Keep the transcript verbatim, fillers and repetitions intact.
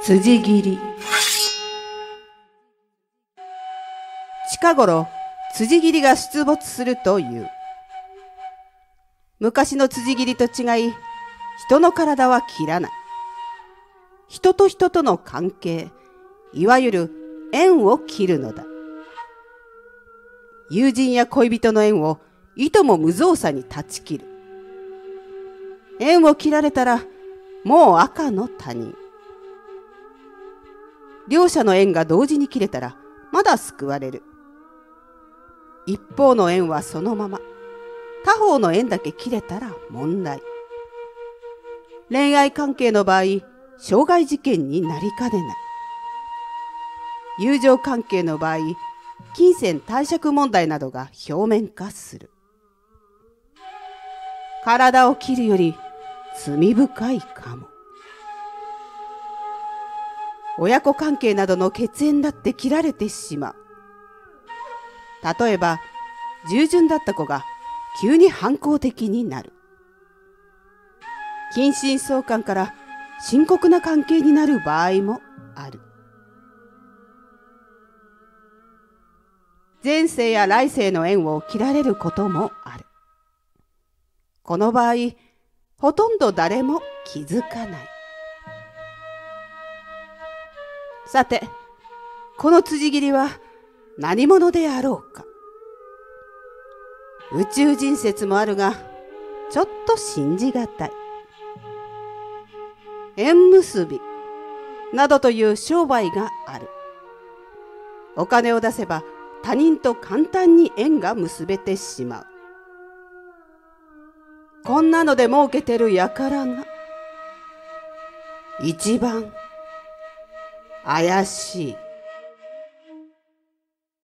辻斬り。近頃、辻斬りが出没するという。昔の辻斬りと違い、人の体は切らない。人と人との関係、いわゆる縁を切るのだ。友人や恋人の縁をいとも無造作に断ち切る。縁を切られたら、もう赤の他人。両者の縁が同時に切れたら、まだ救われる。一方の縁はそのまま、他方の縁だけ切れたら問題。恋愛関係の場合、傷害事件になりかねない。友情関係の場合、金銭貸借問題などが表面化する。体を切るより罪深いかも。親子関係などの血縁だって切られてしまう。例えば、従順だった子が急に反抗的になる。近親相関から深刻な関係になる場合もある。前世や来世の縁を切られることもある。この場合、ほとんど誰も気づかない。さて、この辻斬りは何者であろうか。宇宙人説もあるが、ちょっと信じがたい。縁結びなどという商売がある。お金を出せば他人と簡単に縁が結べてしまう。こんなので儲けてる輩が一番怪しい。